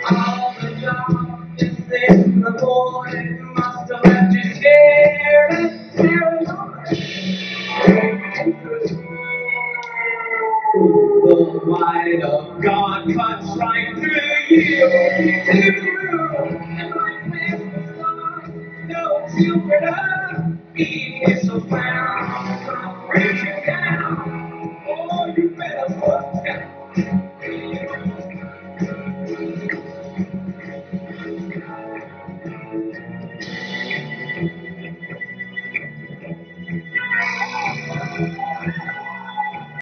All the darkness in the void must have left you scared and paranoid. The light of God cuts right through you. Leave the room and my face was gone. No Jupiter, being so fast.